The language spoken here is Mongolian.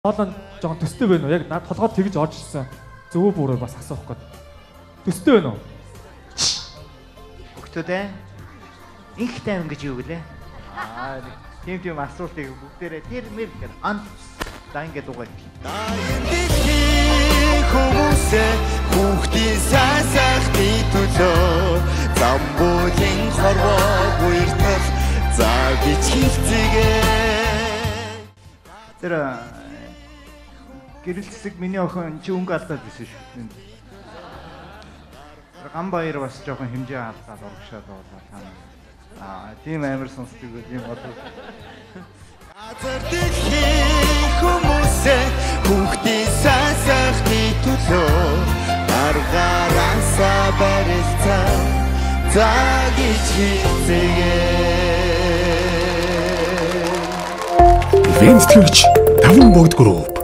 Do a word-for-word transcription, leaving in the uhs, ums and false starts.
Хоолой жоохон төстэй байна уу? Яг над толгойд тэгж орж ирсэн. Зөвөө бүрөө бас асуух гээд. Төстэй байна уу? Хүүхдүүдээ инх тайван гэж юу гэлээ? Аа тийм тийм асуултыг бүгдээрээ тэр мэр гэх анд дан ингэ дугай. Хүмүүсээ хүүхдийн сасахны төлөө замбуулын хорвоо үертэл заа гэж хэлцгээе. Тэр гэрэл цэцэг миний охин чи өнгө алдаад байсан шүү. Гамбаяр бас жоохон хэмжээ алдаад урагшаад болоо таа. Аа тийм амар сонсдог юм бодвол. Хүмүүсээ хүүхдийн сасахны төлөө гаргаарасаа барилцаа заа гэж хэлцгээе. Венстрич таван богд групп